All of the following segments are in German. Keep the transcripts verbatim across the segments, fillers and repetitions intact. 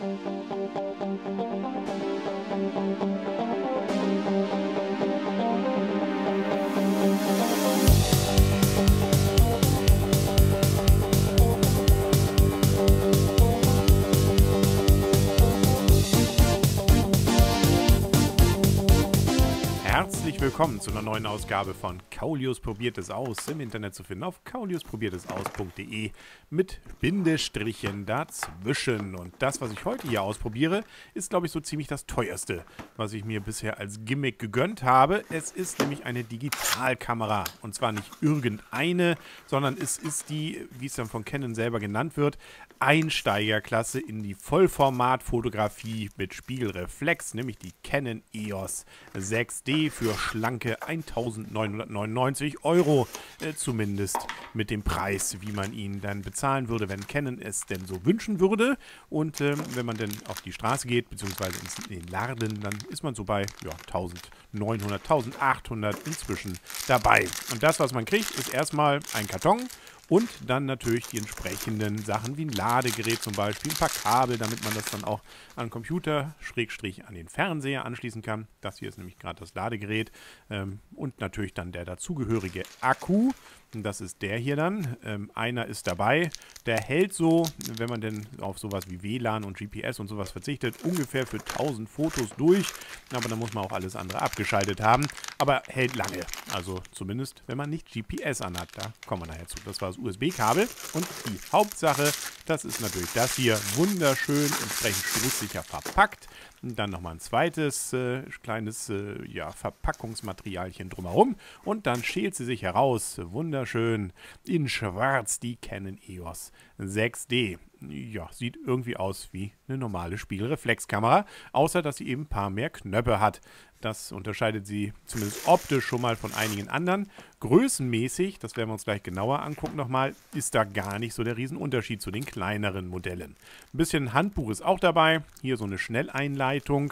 Herzlich willkommen zu einer neuen Ausgabe von Kaulius probiert es aus, im Internet zu finden auf kaulius probiert es aus punkt de mit Bindestrichen dazwischen. Und das, was ich heute hier ausprobiere, ist, glaube ich, so ziemlich das teuerste, was ich mir bisher als Gimmick gegönnt habe. Es ist nämlich eine Digitalkamera. Und zwar nicht irgendeine, sondern es ist die, wie es dann von Canon selber genannt wird, Einsteigerklasse in die Vollformatfotografie mit Spiegelreflex, nämlich die Canon E O S sechs D für schlanke eintausendneunhundertneunundneunzig Euro, äh, zumindest mit dem Preis, wie man ihn dann bezahlen würde, wenn Canon es denn so wünschen würde. Und ähm, wenn man dann auf die Straße geht, beziehungsweise ins, in den Laden, dann ist man so bei ja, eintausendneunhundert, eintausendachthundert inzwischen dabei. Und das, was man kriegt, ist erstmal ein Karton. Und dann natürlich die entsprechenden Sachen wie ein Ladegerät zum Beispiel, ein paar Kabel, damit man das dann auch an den Computer, Schrägstrich an den Fernseher anschließen kann. Das hier ist nämlich gerade das Ladegerät. Ähm, und natürlich dann der dazugehörige Akku. Das ist der hier dann. Ähm, einer ist dabei. Der hält so, wenn man denn auf sowas wie W L A N und G P S und sowas verzichtet, ungefähr für tausend Fotos durch. Aber dann muss man auch alles andere abgeschaltet haben. Aber hält lange. Also zumindest, wenn man nicht G P S anhat. Da kommen wir nachher zu. Das war das U S B-Kabel. Und die Hauptsache, das ist natürlich das hier. Wunderschön, entsprechend stoßsicher verpackt. Und dann nochmal ein zweites äh, kleines äh, ja, Verpackungsmaterialchen drumherum. Und dann schält sie sich heraus. Wunderschön in schwarz die Canon E O S sechs D. Ja, sieht irgendwie aus wie eine normale Spiegelreflexkamera, außer dass sie eben ein paar mehr Knöpfe hat. Das unterscheidet sie zumindest optisch schon mal von einigen anderen. Größenmäßig, das werden wir uns gleich genauer angucken nochmal, ist da gar nicht so der Riesenunterschied zu den kleineren Modellen. Ein bisschen Handbuch ist auch dabei. Hier so eine Schnelleinleitung.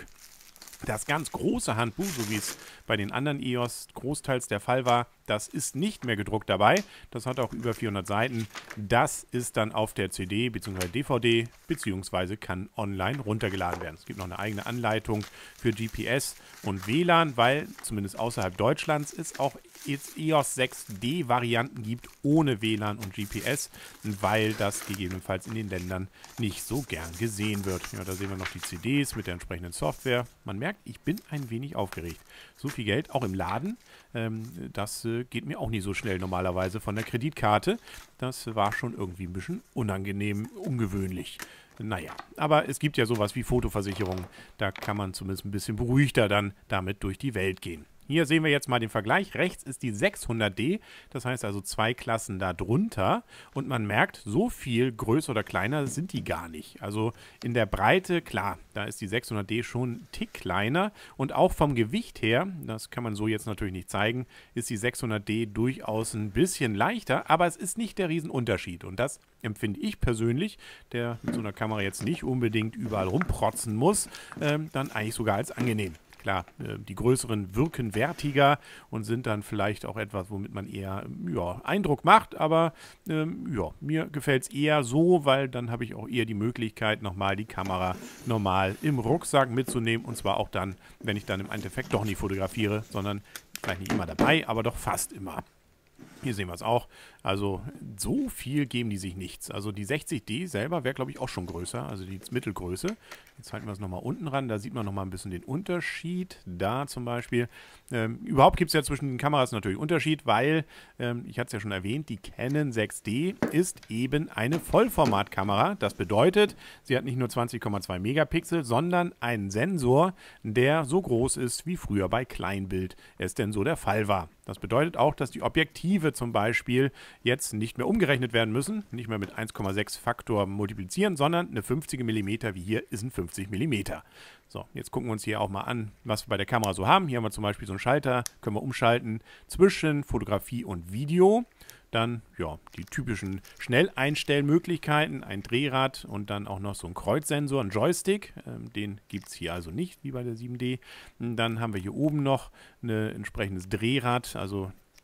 Das ganz große Handbuch, so wie es bei den anderen E O S großteils der Fall war, das ist nicht mehr gedruckt dabei. Das hat auch über vierhundert Seiten. Das ist dann auf der C D bzw. D V D bzw. kann online runtergeladen werden. Es gibt noch eine eigene Anleitung für G P S und W L A N, weil zumindest außerhalb Deutschlands es auch jetzt E O S sechs D Varianten gibt ohne W L A N und G P S, weil das gegebenenfalls in den Ländern nicht so gern gesehen wird. Ja, da sehen wir noch die C Ds mit der entsprechenden Software. Man merkt, ich bin ein wenig aufgeregt. So viel Geld, auch im Laden, ähm, das äh, geht mir auch nicht so schnell normalerweise von der Kreditkarte. Das war schon irgendwie ein bisschen unangenehm, ungewöhnlich. Naja, aber es gibt ja sowas wie Fotoversicherung. Da kann man zumindest ein bisschen beruhigter dann damit durch die Welt gehen. Hier sehen wir jetzt mal den Vergleich. Rechts ist die sechshundert D, das heißt also zwei Klassen da drunter. Und man merkt, so viel größer oder kleiner sind die gar nicht. Also in der Breite, klar, da ist die sechshundert D schon ein Tick kleiner. Und auch vom Gewicht her, das kann man so jetzt natürlich nicht zeigen, ist die sechshundert D durchaus ein bisschen leichter. Aber es ist nicht der Riesenunterschied. Und das empfinde ich persönlich, der mit so einer Kamera jetzt nicht unbedingt überall rumprotzen muss, ähm, dann eigentlich sogar als angenehm. Klar, die größeren wirken wertiger und sind dann vielleicht auch etwas, womit man eher ja, Eindruck macht, aber ähm, ja, mir gefällt es eher so, weil dann habe ich auch eher die Möglichkeit, nochmal die Kamera normal im Rucksack mitzunehmen und zwar auch dann, wenn ich dann im Endeffekt doch nicht fotografiere, sondern vielleicht nicht immer dabei, aber doch fast immer. Hier sehen wir es auch. Also so viel geben die sich nichts. Also die sechzig D selber wäre, glaube ich, auch schon größer. Also die Mittelgröße. Jetzt halten wir es nochmal unten ran. Da sieht man nochmal ein bisschen den Unterschied. Da zum Beispiel. Ähm, überhaupt gibt es ja zwischen den Kameras natürlich Unterschied, weil, ähm, ich hatte es ja schon erwähnt, die Canon sechs D ist eben eine Vollformatkamera. Das bedeutet, sie hat nicht nur zwanzig Komma zwei Megapixel, sondern einen Sensor, der so groß ist, wie früher bei Kleinbild es denn so der Fall war. Das bedeutet auch, dass die Objektive zum Beispiel jetzt nicht mehr umgerechnet werden müssen, nicht mehr mit eins Komma sechs Faktor multiplizieren, sondern eine fünfzig Millimeter wie hier ist ein fünfzig Millimeter. So, jetzt gucken wir uns hier auch mal an, was wir bei der Kamera so haben. Hier haben wir zum Beispiel so einen Schalter, können wir umschalten zwischen Fotografie und Video. Dann, ja, die typischen Schnelleinstellmöglichkeiten, ein Drehrad und dann auch noch so ein Kreuzsensor, ein Joystick. Ähm, den gibt es hier also nicht, wie bei der sieben D. Und dann haben wir hier oben noch ein entsprechendes Drehrad, also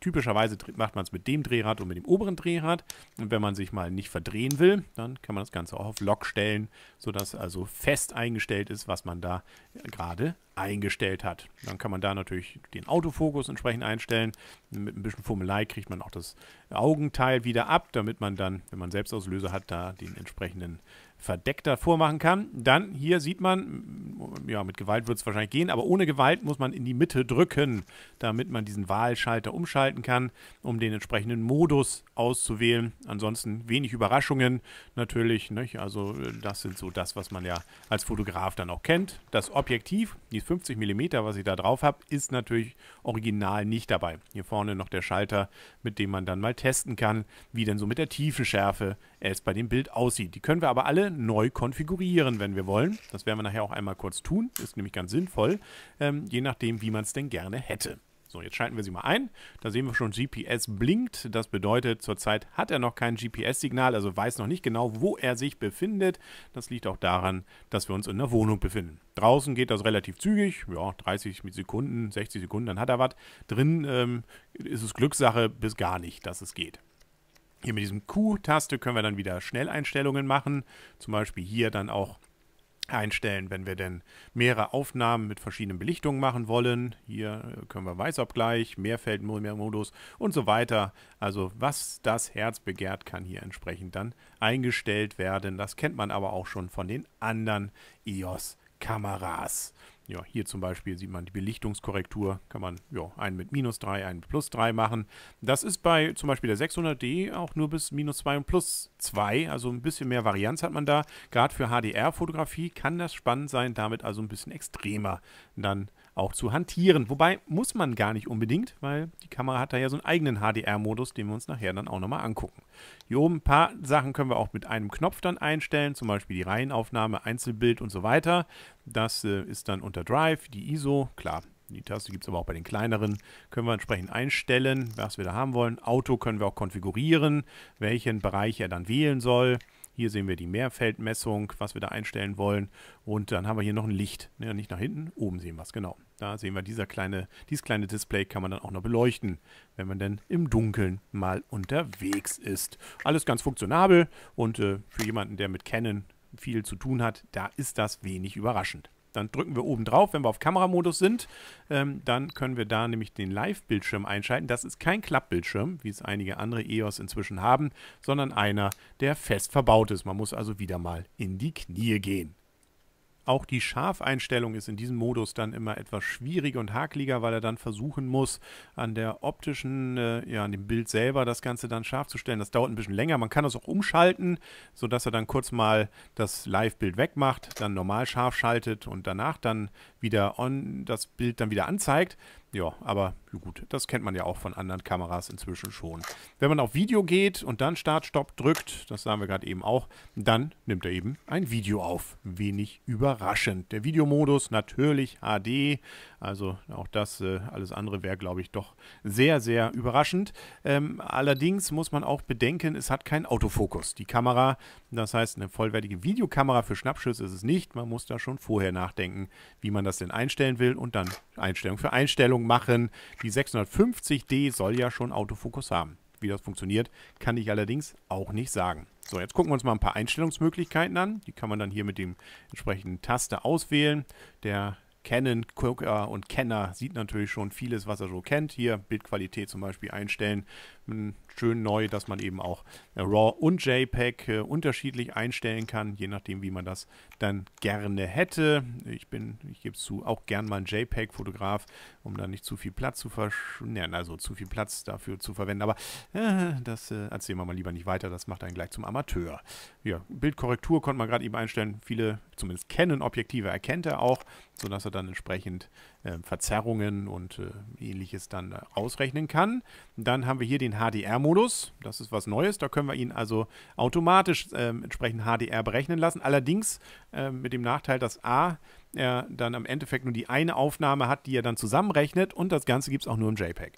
Typischerweise macht man es mit dem Drehrad und mit dem oberen Drehrad. Und wenn man sich mal nicht verdrehen will, dann kann man das Ganze auch auf Lock stellen, sodass also fest eingestellt ist, was man da gerade eingestellt hat. Dann kann man da natürlich den Autofokus entsprechend einstellen. Mit ein bisschen Fummelei kriegt man auch das Augenteil wieder ab, damit man dann, wenn man Selbstauslöser hat, da den entsprechenden Verdeck davor machen kann. Dann hier sieht man, ja, mit Gewalt wird es wahrscheinlich gehen, aber ohne Gewalt muss man in die Mitte drücken, damit man diesen Wahlschalter umschalten kann, um den entsprechenden Modus auszuwählen. Ansonsten wenig Überraschungen natürlich, nicht? Also das sind so das, was man ja als Fotograf dann auch kennt. Das Objektiv, die fünfzig Millimeter, was ich da drauf habe, ist natürlich original nicht dabei. Hier vorne noch der Schalter, mit dem man dann mal testen kann, wie denn so mit der Tiefenschärfe es bei dem Bild aussieht. Die können wir aber alle neu konfigurieren, wenn wir wollen. Das werden wir nachher auch einmal kurz tun. Ist nämlich ganz sinnvoll, ähm, je nachdem, wie man es denn gerne hätte. So, jetzt schalten wir sie mal ein. Da sehen wir schon, G P S blinkt. Das bedeutet, zurzeit hat er noch kein G P S-Signal, also weiß noch nicht genau, wo er sich befindet. Das liegt auch daran, dass wir uns in der Wohnung befinden. Draußen geht das relativ zügig, ja, dreißig Sekunden, sechzig Sekunden, dann hat er was. Drin ähm, ist es Glückssache bis gar nicht, dass es geht. Hier mit diesem Q-Taste können wir dann wieder Schnelleinstellungen machen. Zum Beispiel hier dann auch einstellen, wenn wir denn mehrere Aufnahmen mit verschiedenen Belichtungen machen wollen. Hier können wir Weißabgleich, Mehrfeldmodus und so weiter. Also was das Herz begehrt, kann hier entsprechend dann eingestellt werden. Das kennt man aber auch schon von den anderen E O S-Kameras. Ja, hier zum Beispiel sieht man die Belichtungskorrektur, kann man ja, einen mit minus drei, einen mit plus drei machen. Das ist bei zum Beispiel der sechshundert D auch nur bis minus zwei und plus zwei, also ein bisschen mehr Varianz hat man da. Gerade für H D R-Fotografie kann das spannend sein, damit also ein bisschen extremer dann auch zu hantieren. Wobei muss man gar nicht unbedingt, weil die Kamera hat da ja so einen eigenen H D R-Modus, den wir uns nachher dann auch nochmal angucken. Hier oben ein paar Sachen können wir auch mit einem Knopf dann einstellen, zum Beispiel die Reihenaufnahme, Einzelbild und so weiter. Das äh, ist dann unter Drive, die I S O, klar. Die Taste gibt es aber auch bei den kleineren. Können wir entsprechend einstellen, was wir da haben wollen. Auto können wir auch konfigurieren, welchen Bereich er dann wählen soll. Hier sehen wir die Mehrfeldmessung, was wir da einstellen wollen. Und dann haben wir hier noch ein Licht. Ja, nicht nach hinten, oben sehen wir es, genau. Da sehen wir, dieser kleine, dieses kleine Display kann man dann auch noch beleuchten, wenn man denn im Dunkeln mal unterwegs ist. Alles ganz funktionabel und äh, für jemanden, der mit Canon viel zu tun hat, da ist das wenig überraschend. Dann drücken wir oben drauf, wenn wir auf Kameramodus sind, ähm, dann können wir da nämlich den Live-Bildschirm einschalten. Das ist kein Klappbildschirm, wie es einige andere E O S inzwischen haben, sondern einer, der fest verbaut ist. Man muss also wieder mal in die Knie gehen. Auch die Scharfeinstellung ist in diesem Modus dann immer etwas schwieriger und hakeliger, weil er dann versuchen muss, an der optischen, äh, ja, an dem Bild selber das Ganze dann scharf zu stellen. Das dauert ein bisschen länger. Man kann das auch umschalten, sodass er dann kurz mal das Live-Bild wegmacht, dann normal scharf schaltet und danach dann wieder on das Bild dann wieder anzeigt. Ja, aber gut, das kennt man ja auch von anderen Kameras inzwischen schon. Wenn man auf Video geht und dann Start-Stopp drückt, das sahen wir gerade eben auch, dann nimmt er eben ein Video auf. Wenig überraschend. Der Videomodus natürlich H D, also auch das, äh, alles andere wäre, glaube ich, doch sehr, sehr überraschend. Ähm, allerdings muss man auch bedenken, es hat keinen Autofokus. Die Kamera, das heißt eine vollwertige Videokamera für Schnappschüsse ist es nicht. Man muss da schon vorher nachdenken, wie man das denn einstellen will und dann Einstellung für Einstellung machen. Die sechshundertfünfzig D soll ja schon Autofokus haben. Wie das funktioniert, kann ich allerdings auch nicht sagen. So, jetzt gucken wir uns mal ein paar Einstellungsmöglichkeiten an. Die kann man dann hier mit dem entsprechenden Taste auswählen. Der Canon-Gucker und Kenner sieht natürlich schon vieles, was er so kennt. Hier Bildqualität zum Beispiel einstellen. Schön neu, dass man eben auch RAW und JPEG äh, unterschiedlich einstellen kann, je nachdem, wie man das dann gerne hätte. Ich bin, ich gebe es zu, auch gern mal ein JPEG-Fotograf, um da nicht zu viel Platz zu verschwenden, also zu viel Platz dafür zu verwenden. Aber äh, das äh, erzählen wir mal lieber nicht weiter, das macht einen gleich zum Amateur. Ja, Bildkorrektur konnte man gerade eben einstellen. Viele, zumindest Canon-Objektive erkennt er auch, sodass er dann entsprechend äh, Verzerrungen und äh, ähnliches dann äh, ausrechnen kann. Dann haben wir hier den H D R-Modus. Das ist was Neues. Da können wir ihn also automatisch äh, entsprechend H D R berechnen lassen. Allerdings äh, mit dem Nachteil, dass A, er dann am Endeffekt nur die eine Aufnahme hat, die er dann zusammenrechnet und das Ganze gibt es auch nur im JPEG.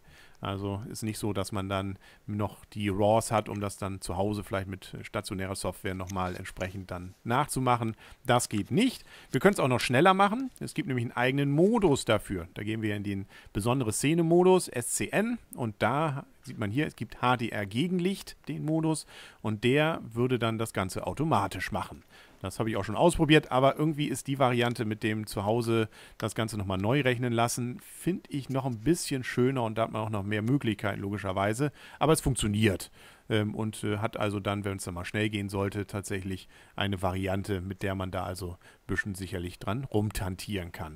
Also ist nicht so, dass man dann noch die RAWs hat, um das dann zu Hause vielleicht mit stationärer Software nochmal entsprechend dann nachzumachen. Das geht nicht. Wir können es auch noch schneller machen. Es gibt nämlich einen eigenen Modus dafür. Da gehen wir in den besondere Szene-Modus, S C N, und da sieht man hier, es gibt H D R-Gegenlicht, den Modus, und der würde dann das Ganze automatisch machen. Das habe ich auch schon ausprobiert, aber irgendwie ist die Variante mit dem zu Hause das Ganze nochmal neu rechnen lassen, finde ich noch ein bisschen schöner, und da hat man auch noch mehr Möglichkeiten logischerweise. Aber es funktioniert ähm, und äh, hat also dann, wenn es dann mal schnell gehen sollte, tatsächlich eine Variante, mit der man da also ein bisschen sicherlich dran rumtantieren kann.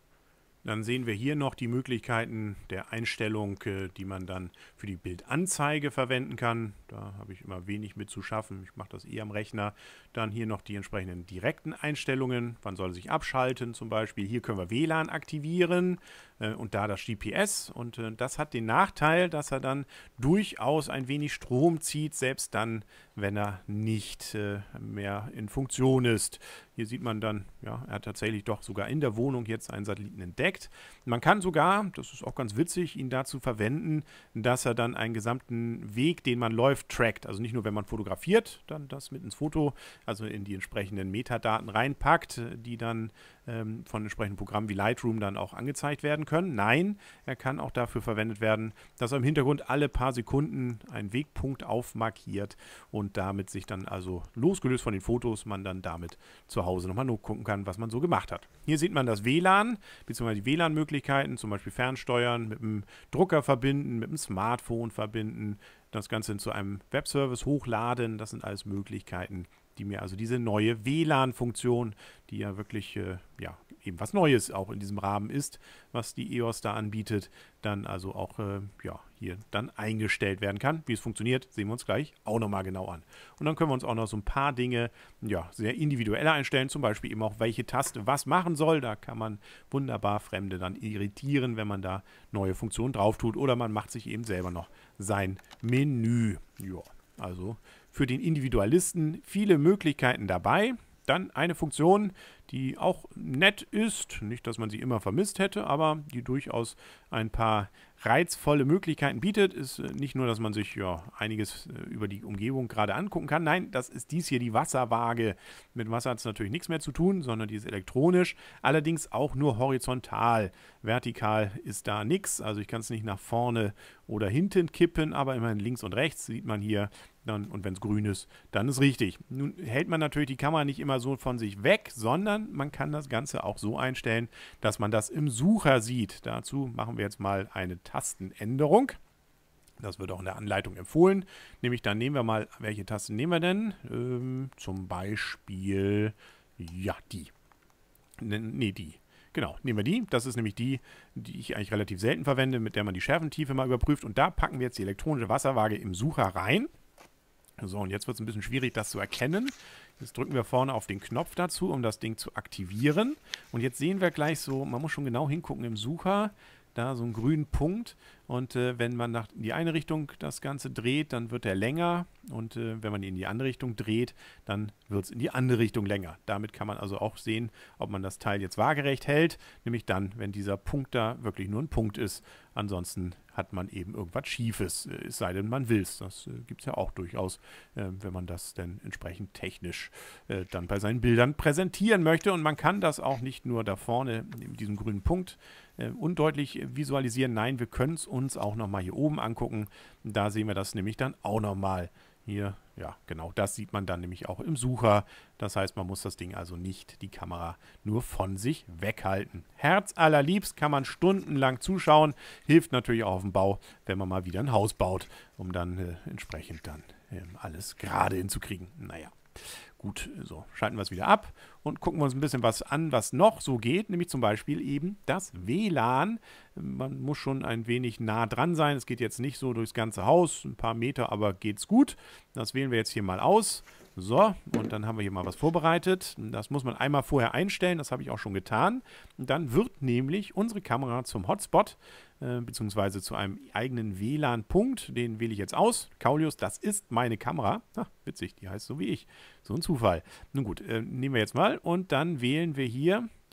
Dann sehen wir hier noch die Möglichkeiten der Einstellung, die man dann für die Bildanzeige verwenden kann. Da habe ich immer wenig mit zu schaffen. Ich mache das eher am Rechner. Dann hier noch die entsprechenden direkten Einstellungen. Wann soll er sich abschalten zum Beispiel? Hier können wir W L A N aktivieren und da das G P S. Und das hat den Nachteil, dass er dann durchaus ein wenig Strom zieht, selbst dann, wenn er nicht mehr in Funktion ist. Hier sieht man dann, ja, er hat tatsächlich doch sogar in der Wohnung jetzt einen Satelliten entdeckt. Man kann sogar, das ist auch ganz witzig, ihn dazu verwenden, dass er dann einen gesamten Weg, den man läuft, trackt. Also nicht nur, wenn man fotografiert, dann das mit ins Foto, also in die entsprechenden Metadaten reinpackt, die dann ähm, von entsprechenden Programmen wie Lightroom dann auch angezeigt werden können. Nein, er kann auch dafür verwendet werden, dass er im Hintergrund alle paar Sekunden einen Wegpunkt aufmarkiert und damit sich dann also losgelöst von den Fotos man dann damit zu Hause nochmal gucken kann, was man so gemacht hat. Hier sieht man das W L A N, beziehungsweise die W L A N-Möglichkeiten, zum Beispiel fernsteuern, mit dem Drucker verbinden, mit dem Smartphone verbinden, das Ganze zu einem Webservice hochladen. Das sind alles Möglichkeiten, die mir also diese neue W L A N-Funktion, die ja wirklich äh, ja, eben was Neues auch in diesem Rahmen ist, was die E O S da anbietet, dann also auch äh, ja, hier dann eingestellt werden kann. Wie es funktioniert, sehen wir uns gleich auch nochmal genau an. Und dann können wir uns auch noch so ein paar Dinge ja, sehr individuell einstellen, zum Beispiel eben auch, welche Taste was machen soll. Da kann man wunderbar Fremde dann irritieren, wenn man da neue Funktionen drauf tut, oder man macht sich eben selber noch sein Menü. Ja, also für den Individualisten viele Möglichkeiten dabei. Dann eine Funktion, die auch nett ist, nicht, dass man sie immer vermisst hätte, aber die durchaus ein paar reizvolle Möglichkeiten bietet, ist nicht nur, dass man sich ja einiges über die Umgebung gerade angucken kann. Nein, das ist dies hier die Wasserwaage. Mit Wasser hat es natürlich nichts mehr zu tun, sondern die ist elektronisch, allerdings auch nur horizontal. Vertikal ist da nichts, also ich kann es nicht nach vorne oder hinten kippen, aber immerhin links und rechts sieht man hier. Dann, und wenn es grün ist, dann ist richtig. Nun hält man natürlich die Kamera nicht immer so von sich weg, sondern man kann das Ganze auch so einstellen, dass man das im Sucher sieht. Dazu machen wir jetzt mal eine Tastenänderung. Das wird auch in der Anleitung empfohlen. Nämlich dann nehmen wir mal, welche Tasten nehmen wir denn? Ähm, zum Beispiel, ja, die. Ne, die. Genau, nehmen wir die. Das ist nämlich die, die ich eigentlich relativ selten verwende, mit der man die Schärfentiefe mal überprüft. Und da packen wir jetzt die elektronische Wasserwaage im Sucher rein. So, und jetzt wird es ein bisschen schwierig, das zu erkennen. Jetzt drücken wir vorne auf den Knopf dazu, um das Ding zu aktivieren. Und jetzt sehen wir gleich so, man muss schon genau hingucken im Sucher, da so einen grünen Punkt. Und äh, wenn man nach in die eine Richtung das Ganze dreht, dann wird er länger. Und äh, wenn man ihn in die andere Richtung dreht, dann wird es in die andere Richtung länger. Damit kann man also auch sehen, ob man das Teil jetzt waagerecht hält. Nämlich dann, wenn dieser Punkt da wirklich nur ein Punkt ist. Ansonsten hat man eben irgendwas Schiefes, äh, es sei denn, man will es. Das äh, gibt es ja auch durchaus, äh, wenn man das dann entsprechend technisch äh, dann bei seinen Bildern präsentieren möchte. Und man kann das auch nicht nur da vorne in diesem grünen Punkt äh, undeutlich visualisieren. Nein, wir können es uns auch nochmal hier oben angucken. Da sehen wir das nämlich dann auch nochmal. Hier, ja, genau, das sieht man dann nämlich auch im Sucher. Das heißt, man muss das Ding also nicht, die Kamera, nur von sich weghalten. Herzallerliebst kann man stundenlang zuschauen. Hilft natürlich auch auf dem Bau, wenn man mal wieder ein Haus baut, um dann äh, entsprechend dann äh, alles gerade hinzukriegen. Naja. Gut, so, schalten wir es wieder ab und gucken wir uns ein bisschen was an, was noch so geht, nämlich zum Beispiel eben das W L A N. Man muss schon ein wenig nah dran sein. Es geht jetzt nicht so durchs ganze Haus, ein paar Meter, aber geht's gut. Das wählen wir jetzt hier mal aus. So, und dann haben wir hier mal was vorbereitet. Das muss man einmal vorher einstellen, das habe ich auch schon getan. Und dann wird nämlich unsere Kamera zum Hotspot, äh, beziehungsweise zu einem eigenen W L A N-Punkt. Den wähle ich jetzt aus. Kaulius, das ist meine Kamera. Ach, witzig, die heißt so wie ich. So ein Zufall. Nun gut, äh, nehmen wir jetzt mal und dann wählen wir hier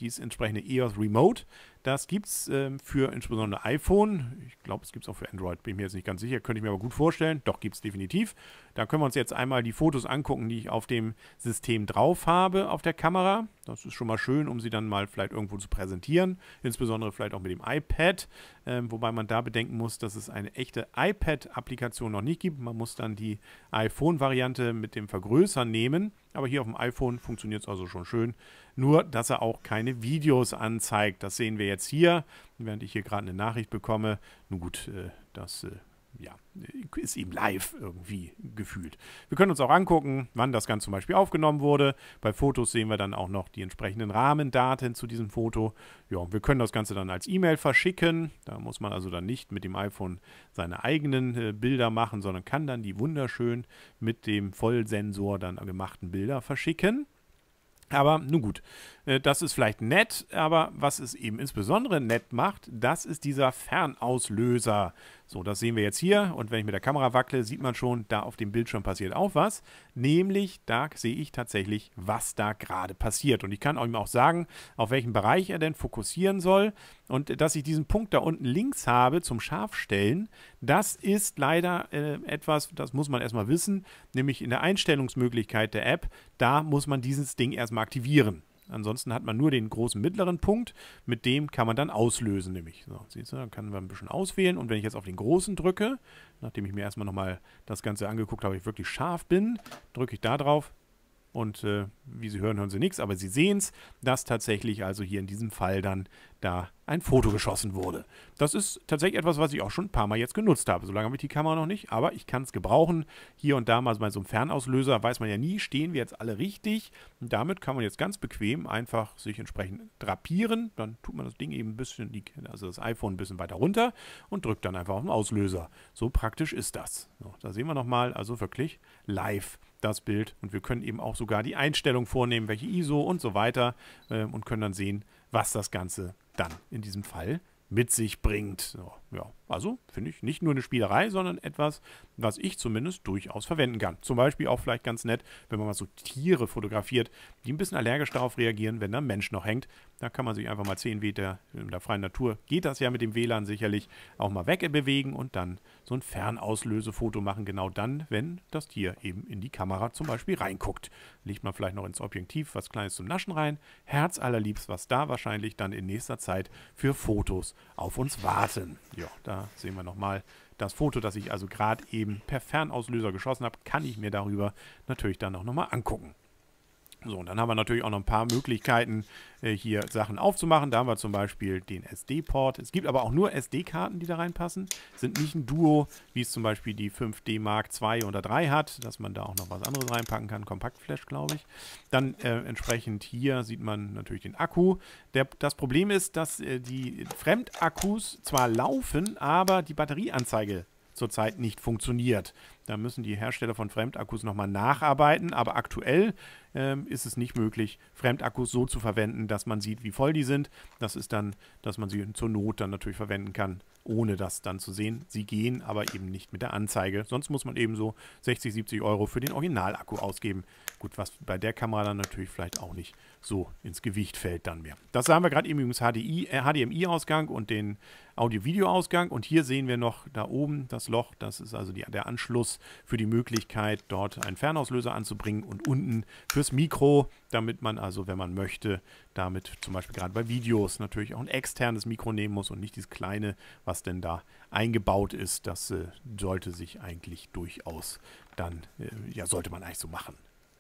dieses entsprechende E O S Remote. Das gibt es ähm, für insbesondere iPhone. Ich glaube, es gibt es auch für Android, bin ich mir jetzt nicht ganz sicher, könnte ich mir aber gut vorstellen. Doch, gibt es definitiv. Da können wir uns jetzt einmal die Fotos angucken, die ich auf dem System drauf habe, auf der Kamera. Das ist schon mal schön, um sie dann mal vielleicht irgendwo zu präsentieren. Insbesondere vielleicht auch mit dem iPad. Ähm, wobei man da bedenken muss, dass es eine echte iPad-Applikation noch nicht gibt. Man muss dann die iPhone-Variante mit dem Vergrößern nehmen. Aber hier auf dem iPhone funktioniert es also schon schön. Nur, dass er auch keine Videos anzeigt. Das sehen wir jetzt hier, während ich hier gerade eine Nachricht bekomme. Nun gut, äh, das äh, ja, ist eben live irgendwie gefühlt. Wir können uns auch angucken, wann das Ganze zum Beispiel aufgenommen wurde. Bei Fotos sehen wir dann auch noch die entsprechenden Rahmendaten zu diesem Foto. Ja, wir können das Ganze dann als E-Mail verschicken. Da muss man also dann nicht mit dem iPhone seine eigenen äh, Bilder machen, sondern kann dann die wunderschön mit dem Vollsensor dann gemachten Bilder verschicken. Aber nun gut, äh, das ist vielleicht nett, aber was es eben insbesondere nett macht, das ist dieser Fernauslöser. So, das sehen wir jetzt hier und wenn ich mit der Kamera wackle, sieht man schon, da auf dem Bildschirm passiert auch was. Nämlich, da sehe ich tatsächlich, was da gerade passiert. Und ich kann ihm auch sagen, auf welchen Bereich er denn fokussieren soll. Und dass ich diesen Punkt da unten links habe zum Scharfstellen, das ist leider äh, etwas, das muss man erstmal wissen, nämlich in der Einstellungsmöglichkeit der App, da muss man dieses Ding erstmal aktivieren. Ansonsten hat man nur den großen mittleren Punkt, mit dem kann man dann auslösen, nämlich. So, siehst du, dann kann man ein bisschen auswählen und wenn ich jetzt auf den großen drücke, nachdem ich mir erstmal nochmal das Ganze angeguckt habe, ich wirklich scharf bin, drücke ich da drauf und äh, wie Sie hören, hören Sie nichts, aber Sie sehen es, dass tatsächlich also hier in diesem Fall dann da ein Foto geschossen wurde. Das ist tatsächlich etwas, was ich auch schon ein paar Mal jetzt genutzt habe. So lange habe ich die Kamera noch nicht, aber ich kann es gebrauchen. Hier und da mal bei so einem Fernauslöser weiß man ja nie, stehen wir jetzt alle richtig. Und damit kann man jetzt ganz bequem einfach sich entsprechend drapieren. Dann tut man das Ding eben ein bisschen, also das iPhone ein bisschen weiter runter und drückt dann einfach auf den Auslöser. So praktisch ist das. So, da sehen wir nochmal, also wirklich live das Bild. Und wir können eben auch sogar die Einstellung vornehmen, welche I S O und so weiter äh, und können dann sehen, was das Ganze dann in diesem Fall mit sich bringt. So, ja, also finde ich nicht nur eine Spielerei, sondern etwas, was ich zumindest durchaus verwenden kann. Zum Beispiel auch vielleicht ganz nett, wenn man mal so Tiere fotografiert, die ein bisschen allergisch darauf reagieren, wenn da ein Mensch noch hängt. Da kann man sich einfach mal zehn Meter in der freien Natur, geht das ja mit dem W L A N sicherlich, auch mal wegbewegen und dann so ein Fernauslösefoto machen, genau dann, wenn das Tier eben in die Kamera zum Beispiel reinguckt. Legt man vielleicht noch ins Objektiv was Kleines zum Naschen rein. Herz allerliebst, was da wahrscheinlich dann in nächster Zeit für Fotos auf uns warten. Ja, da sehen wir nochmal das Foto, das ich also gerade eben per Fernauslöser geschossen habe, kann ich mir darüber natürlich dann auch nochmal angucken. So, und dann haben wir natürlich auch noch ein paar Möglichkeiten, äh, hier Sachen aufzumachen. Da haben wir zum Beispiel den S D-Port. Es gibt aber auch nur S D-Karten, die da reinpassen. Sind nicht ein Duo, wie es zum Beispiel die fünf D Mark zwei oder drei hat, dass man da auch noch was anderes reinpacken kann. Kompaktflash, glaube ich. Dann äh, entsprechend hier sieht man natürlich den Akku. Der, das Problem ist, dass äh, die Fremdakkus zwar laufen, aber die Batterieanzeige zurzeit nicht funktioniert. Da müssen die Hersteller von Fremdakkus nochmal nacharbeiten, aber aktuell ähm, ist es nicht möglich, Fremdakkus so zu verwenden, dass man sieht, wie voll die sind. Das ist dann, dass man sie zur Not dann natürlich verwenden kann, ohne das dann zu sehen. Sie gehen aber eben nicht mit der Anzeige. Sonst muss man eben so sechzig, siebzig Euro für den Originalakku ausgeben. Gut, was bei der Kamera dann natürlich vielleicht auch nicht so ins Gewicht fällt dann mehr. Das haben wir gerade eben übrigens H D I, äh, H D M I-Ausgang und den Audio-Video-Ausgang. Und hier sehen wir noch da oben das Loch. Das ist also die, der Anschluss für die Möglichkeit, dort einen Fernauslöser anzubringen und unten fürs Mikro, damit man also, wenn man möchte, damit zum Beispiel gerade bei Videos natürlich auch ein externes Mikro nehmen muss und nicht dieses kleine, was denn da eingebaut ist. Das äh, sollte sich eigentlich durchaus dann, äh, ja, sollte man eigentlich so machen.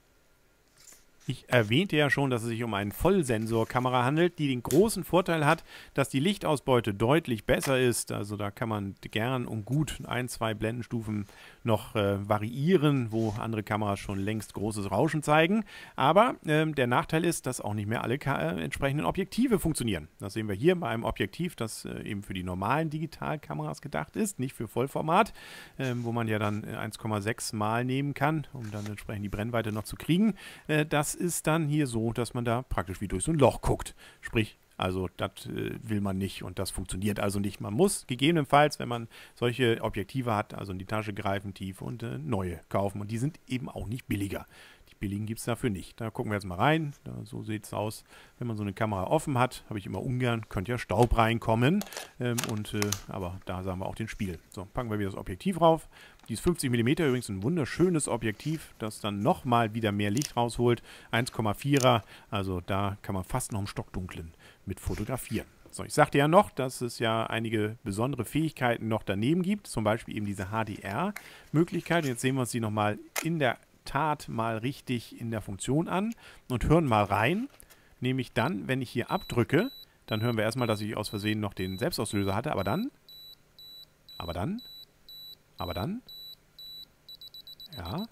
Ich erwähnte ja schon, dass es sich um eine Vollsensorkamera handelt, die den großen Vorteil hat, dass die Lichtausbeute deutlich besser ist. Also da kann man gern und gut ein, zwei Blendenstufen noch äh, variieren, wo andere Kameras schon längst großes Rauschen zeigen. Aber äh, der Nachteil ist, dass auch nicht mehr alle äh, entsprechenden Objektive funktionieren. Das sehen wir hier bei einem Objektiv, das äh, eben für die normalen Digitalkameras gedacht ist, nicht für Vollformat, äh, wo man ja dann eins Komma sechs Mal nehmen kann, um dann entsprechend die Brennweite noch zu kriegen. Äh, das ist dann hier so, dass man da praktisch wie durch so ein Loch guckt. Sprich, also das äh, will man nicht und das funktioniert also nicht. Man muss gegebenenfalls, wenn man solche Objektive hat, also in die Tasche greifen tief und äh, neue kaufen. Und die sind eben auch nicht billiger. Die billigen gibt es dafür nicht. Da gucken wir jetzt mal rein. Da, so sieht es aus, wenn man so eine Kamera offen hat. Habe ich immer ungern. Könnte ja Staub reinkommen. Ähm, und, äh, aber da sagen wir auch den Spiegel. So, packen wir wieder das Objektiv rauf. Dieses fünfzig Millimeter übrigens ein wunderschönes Objektiv, das dann nochmal wieder mehr Licht rausholt. eins Komma vierer, also da kann man fast noch im Stockdunklen mit fotografieren. So, ich sagte ja noch, dass es ja einige besondere Fähigkeiten noch daneben gibt, zum Beispiel eben diese H D R-Möglichkeit. Jetzt sehen wir uns die nochmal in der Tat mal richtig in der Funktion an und hören mal rein. Nämlich dann, wenn ich hier abdrücke, dann hören wir erstmal, dass ich aus Versehen noch den Selbstauslöser hatte, aber dann, aber dann, aber dann, ja,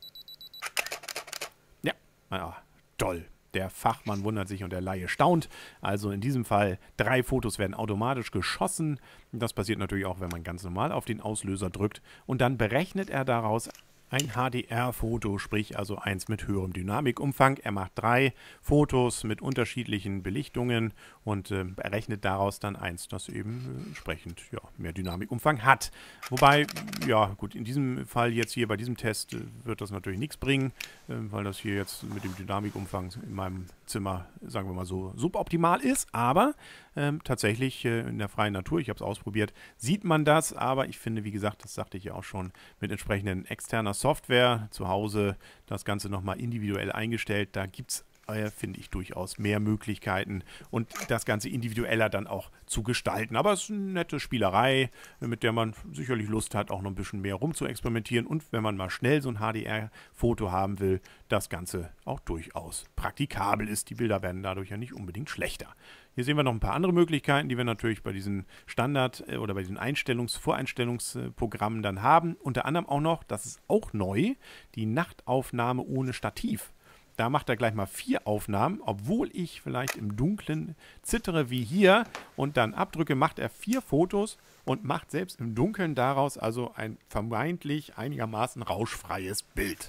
ja, ja, toll. Der Fachmann wundert sich und der Laie staunt. Also in diesem Fall, drei Fotos werden automatisch geschossen. Das passiert natürlich auch, wenn man ganz normal auf den Auslöser drückt. Und dann berechnet er daraus ein H D R-Foto, sprich also eins mit höherem Dynamikumfang. Er macht drei Fotos mit unterschiedlichen Belichtungen und äh, errechnet daraus dann eins, das eben äh, entsprechend ja, mehr Dynamikumfang hat. Wobei, ja gut, in diesem Fall jetzt hier bei diesem Test äh, wird das natürlich nichts bringen, äh, weil das hier jetzt mit dem Dynamikumfang in meinem Zimmer, sagen wir mal so, suboptimal ist. Aber ähm, tatsächlich äh, in der freien Natur, ich habe es ausprobiert, sieht man das. Aber ich finde, wie gesagt, das sagte ich ja auch schon, mit entsprechenden externer Software zu Hause das Ganze nochmal individuell eingestellt. Da gibt es, äh, finde ich, durchaus mehr Möglichkeiten und das Ganze individueller dann auch zu gestalten. Aber es ist eine nette Spielerei, mit der man sicherlich Lust hat, auch noch ein bisschen mehr rum zu experimentieren. Und wenn man mal schnell so ein H D R-Foto haben will, das Ganze auch durchaus praktikabel ist. Die Bilder werden dadurch ja nicht unbedingt schlechter. Hier sehen wir noch ein paar andere Möglichkeiten, die wir natürlich bei diesen Standard- oder bei diesen Einstellungs-, Voreinstellungsprogrammen dann haben. Unter anderem auch noch, das ist auch neu, die Nachtaufnahme ohne Stativ. Da macht er gleich mal vier Aufnahmen, obwohl ich vielleicht im Dunkeln zittere wie hier und dann abdrücke, macht er vier Fotos und macht selbst im Dunkeln daraus also ein vermeintlich einigermaßen rauschfreies Bild.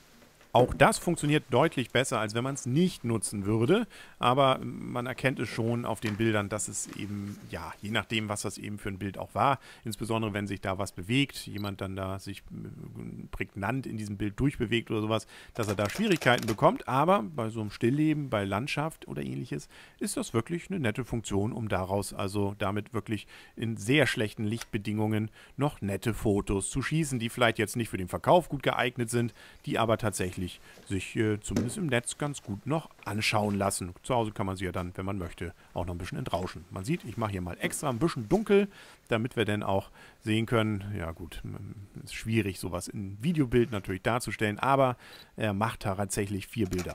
Auch das funktioniert deutlich besser, als wenn man es nicht nutzen würde, aber man erkennt es schon auf den Bildern, dass es eben, ja, je nachdem, was das eben für ein Bild auch war, insbesondere wenn sich da was bewegt, jemand dann da sich prägnant in diesem Bild durchbewegt oder sowas, dass er da Schwierigkeiten bekommt, aber bei so einem Stillleben, bei Landschaft oder ähnliches, ist das wirklich eine nette Funktion, um daraus also damit wirklich in sehr schlechten Lichtbedingungen noch nette Fotos zu schießen, die vielleicht jetzt nicht für den Verkauf gut geeignet sind, die aber tatsächlich sich äh, zumindest im Netz ganz gut noch anschauen lassen. Zu Hause kann man sie ja dann, wenn man möchte, auch noch ein bisschen entrauschen. Man sieht, ich mache hier mal extra ein bisschen dunkel, damit wir dann auch sehen können, ja gut, es ist schwierig, sowas in Videobild natürlich darzustellen, aber er macht tatsächlich vier Bilder.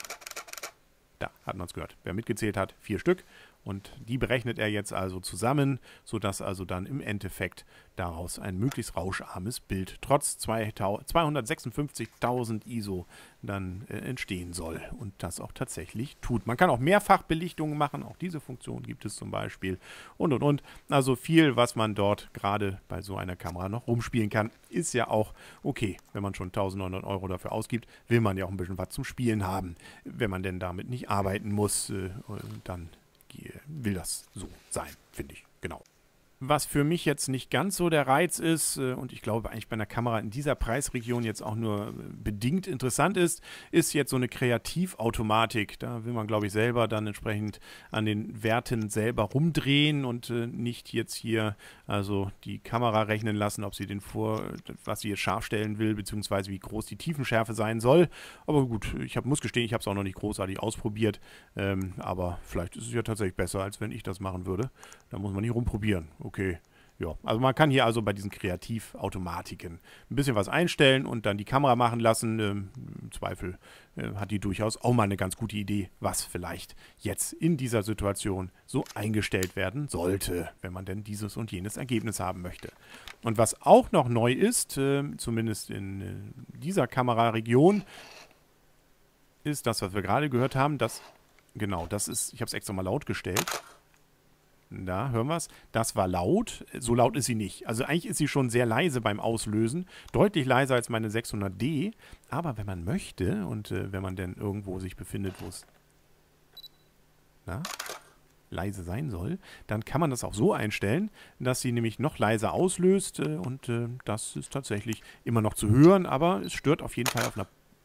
Da hat man es gehört. Wer mitgezählt hat, vier Stück. Und die berechnet er jetzt also zusammen, sodass also dann im Endeffekt daraus ein möglichst rauscharmes Bild trotz zweihundertsechsundfünfzigtausend I S O dann äh, entstehen soll. Und das auch tatsächlich tut. Man kann auch Mehrfachbelichtungen machen, auch diese Funktion gibt es zum Beispiel. Und, und, und. Also viel, was man dort gerade bei so einer Kamera noch rumspielen kann, ist ja auch okay. Wenn man schon eintausendneunhundert Euro dafür ausgibt, will man ja auch ein bisschen was zum Spielen haben. Wenn man denn damit nicht arbeiten muss, äh, dann will das so sein, finde ich, genau. Was für mich jetzt nicht ganz so der Reiz ist äh, und ich glaube eigentlich bei einer Kamera in dieser Preisregion jetzt auch nur äh, bedingt interessant ist, ist jetzt so eine Kreativautomatik. Da will man, glaube ich, selber dann entsprechend an den Werten selber rumdrehen und äh, nicht jetzt hier also die Kamera rechnen lassen, ob sie den vor, was sie jetzt scharf stellen will, beziehungsweise wie groß die Tiefenschärfe sein soll. Aber gut, ich hab, muss gestehen, ich habe es auch noch nicht großartig ausprobiert, ähm, aber vielleicht ist es ja tatsächlich besser, als wenn ich das machen würde. Da muss man nicht rumprobieren. Okay, ja, also man kann hier also bei diesen Kreativautomatiken ein bisschen was einstellen und dann die Kamera machen lassen. Ähm, Im Zweifel äh, hat die durchaus auch mal eine ganz gute Idee, was vielleicht jetzt in dieser Situation so eingestellt werden sollte, wenn man denn dieses und jenes Ergebnis haben möchte. Und was auch noch neu ist, äh, zumindest in äh, dieser Kameraregion, ist das, was wir gerade gehört haben, das, genau, das ist, ich habe es extra mal laut gestellt. Da hören wir es. Das war laut. So laut ist sie nicht. Also eigentlich ist sie schon sehr leise beim Auslösen. Deutlich leiser als meine sechshundert D. Aber wenn man möchte und äh, wenn man denn irgendwo sich befindet, wo es na, leise sein soll, dann kann man das auch so einstellen, dass sie nämlich noch leiser auslöst. Äh, und äh, das ist tatsächlich immer noch zu hören. Aber es stört auf jeden Fall auf einer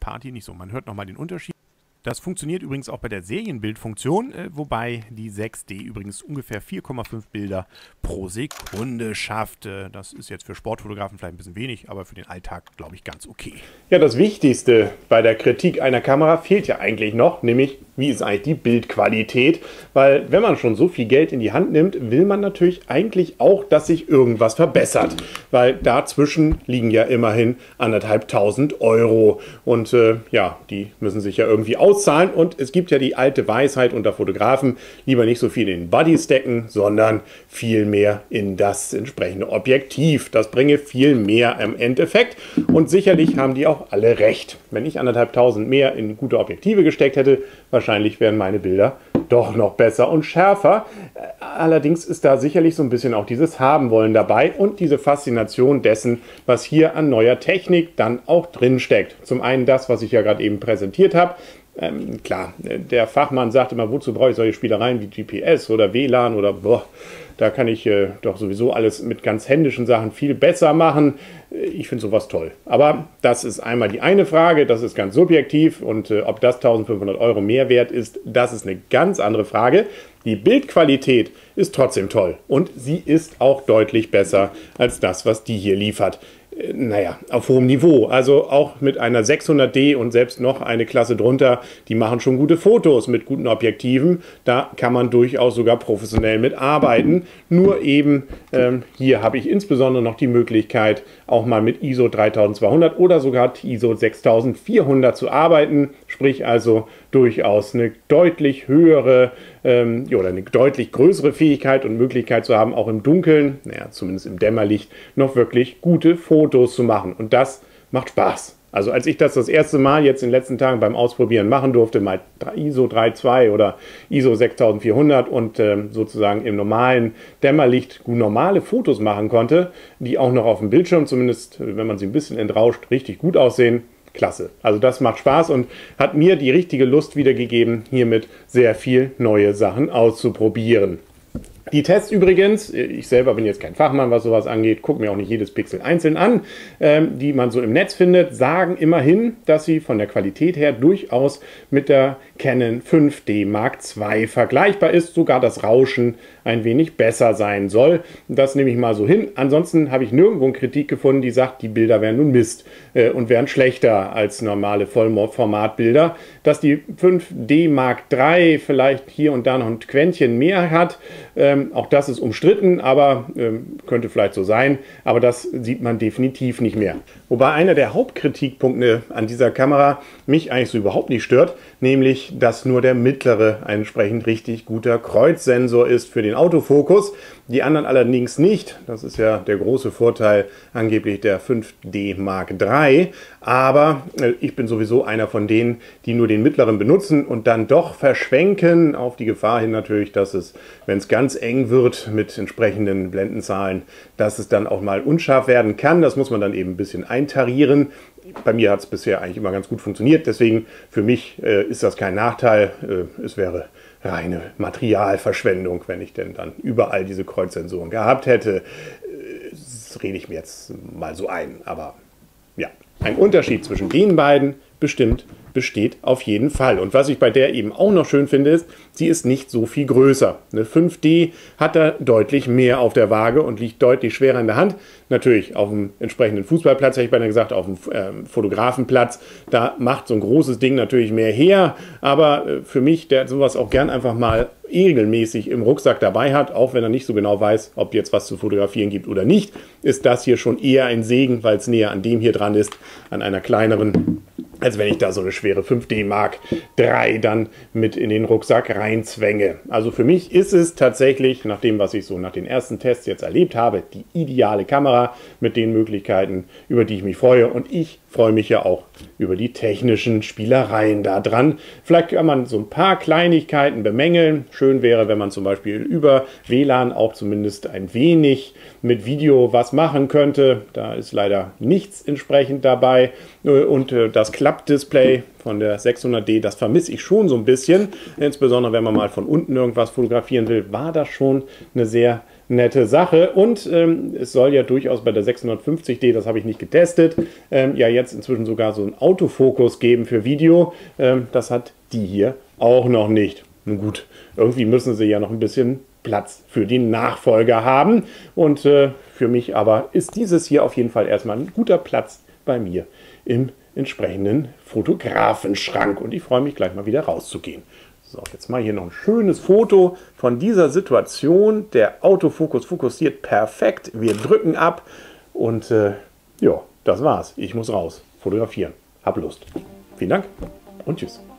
Party nicht so. Man hört nochmal den Unterschied. Das funktioniert übrigens auch bei der Serienbildfunktion, äh, wobei die sechs D übrigens ungefähr vier Komma fünf Bilder pro Sekunde schafft. Äh, das ist jetzt für Sportfotografen vielleicht ein bisschen wenig, aber für den Alltag, glaube ich, ganz okay. Ja, das Wichtigste bei der Kritik einer Kamera fehlt ja eigentlich noch, nämlich wie ist eigentlich die Bildqualität? Weil wenn man schon so viel Geld in die Hand nimmt, will man natürlich eigentlich auch, dass sich irgendwas verbessert. Weil dazwischen liegen ja immerhin anderthalbtausend Euro. Und äh, ja, die müssen sich ja irgendwie auszahlen. Und es gibt ja die alte Weisheit unter Fotografen, lieber nicht so viel in den Body stecken, sondern viel mehr in das entsprechende Objektiv. Das bringe viel mehr im Endeffekt. Und sicherlich haben die auch alle recht. Wenn ich anderthalbtausend mehr in gute Objektive gesteckt hätte, wahrscheinlich wären meine Bilder doch noch besser und schärfer. Allerdings ist da sicherlich so ein bisschen auch dieses Haben-Wollen dabei und diese Faszination dessen, was hier an neuer Technik dann auch drin steckt. Zum einen das, was ich ja gerade eben präsentiert habe. Ähm, klar, der Fachmann sagt immer, wozu brauche ich solche Spielereien wie G P S oder W L A N oder boah, da kann ich äh, doch sowieso alles mit ganz händischen Sachen viel besser machen. Ich finde sowas toll. Aber das ist einmal die eine Frage, das ist ganz subjektiv und äh, ob das eintausendfünfhundert Euro mehr wert ist, das ist eine ganz andere Frage. Die Bildqualität ist trotzdem toll und sie ist auch deutlich besser als das, was die hier liefert. Naja, auf hohem Niveau. Also auch mit einer sechshundert D und selbst noch eine Klasse drunter, die machen schon gute Fotos mit guten Objektiven. Da kann man durchaus sogar professionell mitarbeiten. Nur eben, ähm, hier habe ich insbesondere noch die Möglichkeit, auch mal mit I S O dreitausendzweihundert oder sogar I S O sechstausendvierhundert zu arbeiten. Sprich also durchaus eine deutlich höhere ähm, oder eine deutlich größere Fähigkeit und Möglichkeit zu haben, auch im Dunkeln, naja, zumindest im Dämmerlicht, noch wirklich gute Fotos zu machen. Und das macht Spaß. Also als ich das das erste Mal jetzt in den letzten Tagen beim Ausprobieren machen durfte, mal I S O drei Komma zwei oder I S O sechstausendvierhundert und ähm, sozusagen im normalen Dämmerlicht normale Fotos machen konnte, die auch noch auf dem Bildschirm, zumindest wenn man sie ein bisschen entrauscht, richtig gut aussehen, klasse. Also das macht Spaß und hat mir die richtige Lust wiedergegeben, hiermit sehr viel neue Sachen auszuprobieren. Die Tests übrigens, ich selber bin jetzt kein Fachmann, was sowas angeht, gucke mir auch nicht jedes Pixel einzeln an, ähm, die man so im Netz findet, sagen immerhin, dass sie von der Qualität her durchaus mit der Canon fünf D Mark zwei vergleichbar ist, sogar das Rauschen ein wenig besser sein soll. Das nehme ich mal so hin. Ansonsten habe ich nirgendwo eine Kritik gefunden, die sagt, die Bilder wären nun Mist äh, und wären schlechter als normale Vollformatbilder. Dass die fünf D Mark drei vielleicht hier und da noch ein Quäntchen mehr hat, ähm, auch das ist umstritten, aber ähm, könnte vielleicht so sein. Aber das sieht man definitiv nicht mehr. Wobei einer der Hauptkritikpunkte an dieser Kamera mich eigentlich so überhaupt nicht stört, nämlich, dass nur der mittlere ein entsprechend richtig guter Kreuzsensor ist für den Autofokus. Die anderen allerdings nicht. Das ist ja der große Vorteil angeblich der fünf D Mark drei. Aber äh, ich bin sowieso einer von denen, die nur den mittleren benutzen und dann doch verschwenken, auf die Gefahr hin natürlich, dass es, wenn es ganz eng wird mit entsprechenden Blendenzahlen, dass es dann auch mal unscharf werden kann. Das muss man dann eben ein bisschen eintarieren. Bei mir hat es bisher eigentlich immer ganz gut funktioniert, deswegen für mich äh, ist das kein Nachteil. Äh, es wäre reine Materialverschwendung, wenn ich denn dann überall diese Kreuzsensoren gehabt hätte. Äh, das rede ich mir jetzt mal so ein, aber ja, ein Unterschied zwischen den beiden bestimmt besteht auf jeden Fall. Und was ich bei der eben auch noch schön finde, ist, sie ist nicht so viel größer. Eine fünf D hat da deutlich mehr auf der Waage und liegt deutlich schwerer in der Hand. Natürlich auf dem entsprechenden Fußballplatz, hätte ich beinahe gesagt, auf dem äh, Fotografenplatz. Da macht so ein großes Ding natürlich mehr her. Aber äh, für mich, der sowas auch gern einfach mal regelmäßig im Rucksack dabei hat, auch wenn er nicht so genau weiß, ob jetzt was zu fotografieren gibt oder nicht, ist das hier schon eher ein Segen, weil es näher an dem hier dran ist, an einer kleineren, als wenn ich da so eine schwere fünf D Mark drei dann mit in den Rucksack reinzwänge. Also für mich ist es tatsächlich, nach dem, was ich so nach den ersten Tests jetzt erlebt habe, die ideale Kamera mit den Möglichkeiten, über die ich mich freue. Und ich freue mich ja auch über die technischen Spielereien da dran. Vielleicht kann man so ein paar Kleinigkeiten bemängeln. Schön wäre, wenn man zum Beispiel über W L A N auch zumindest ein wenig mit Video was machen könnte. Da ist leider nichts entsprechend dabei. Und das Klappdisplay von der sechshundert D, das vermisse ich schon so ein bisschen. Insbesondere, wenn man mal von unten irgendwas fotografieren will, war das schon eine sehr nette Sache. Und ähm, es soll ja durchaus bei der sechshundertfünfzig D, das habe ich nicht getestet, ähm, ja jetzt inzwischen sogar so einen Autofokus geben für Video. Ähm, das hat die hier auch noch nicht. Nun gut, irgendwie müssen sie ja noch ein bisschen Platz für die Nachfolger haben. Und äh, für mich aber ist dieses hier auf jeden Fall erstmal ein guter Platz bei mir im entsprechenden Fotografenschrank. Und ich freue mich gleich mal wieder rauszugehen. So, jetzt mal hier noch ein schönes Foto von dieser Situation. Der Autofokus fokussiert perfekt. Wir drücken ab und äh, ja, das war's. Ich muss raus. Fotografieren. Hab Lust. Vielen Dank und tschüss.